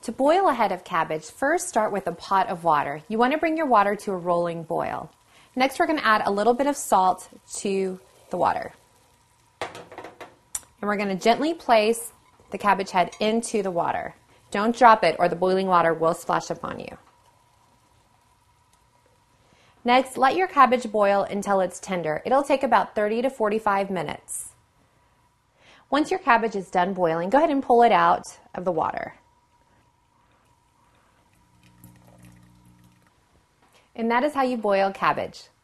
To boil a head of cabbage, first start with a pot of water. You want to bring your water to a rolling boil. Next, we're going to add a little bit of salt to the water. And we're going to gently place the cabbage head into the water. Don't drop it or the boiling water will splash upon you. Next, let your cabbage boil until it's tender. It'll take about 30 to 45 minutes. Once your cabbage is done boiling, go ahead and pull it out of the water. And that is how you boil cabbage.